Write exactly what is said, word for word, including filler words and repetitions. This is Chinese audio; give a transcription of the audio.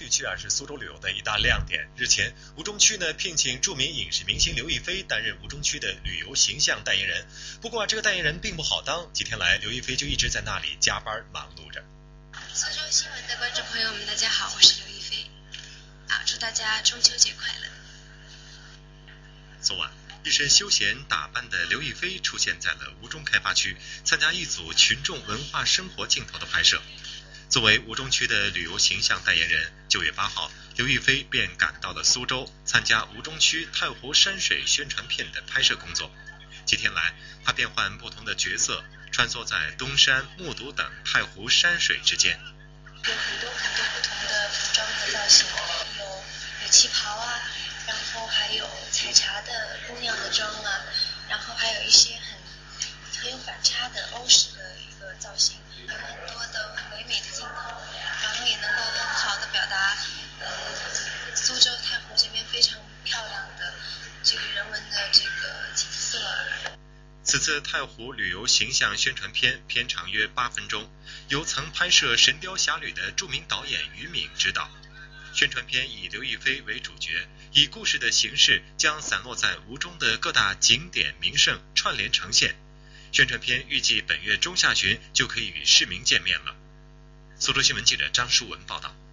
地区啊是苏州旅游的一大亮点。日前，吴中区呢聘请著名影视明星刘亦菲担任吴中区的旅游形象代言人。不过、啊、这个代言人并不好当，几天来刘亦菲就一直在那里加班忙碌着。 苏州新闻的观众朋友们，大家好，我是刘亦菲。啊，祝大家中秋节快乐。 昨晚，一身休闲打扮的刘亦菲出现在了吴中开发区，参加一组群众文化生活镜头的拍摄。作为吴中区的旅游形象代言人，九月八号，刘亦菲便赶到了苏州，参加吴中区太湖山水宣传片的拍摄工作。几天来，她变换不同的角色，穿梭在东山、木渎等太湖山水之间。 有很多很多不同的服装和造型，有有旗袍啊，然后还有采茶的姑娘的妆啊，然后还有一些很很有反差的欧式的一个造型，有很多的唯美的镜头，然后也能够很好的表达呃苏州太湖这边非常漂亮的这个人文的这个景色。 此次太湖旅游形象宣传片片长约八分钟，由曾拍摄《神雕侠侣》的著名导演于敏执导。宣传片以刘亦菲为主角，以故事的形式将散落在吴中的各大景点名胜串联呈现。宣传片预计本月中下旬就可以与市民见面了。苏州新闻记者张淑文报道。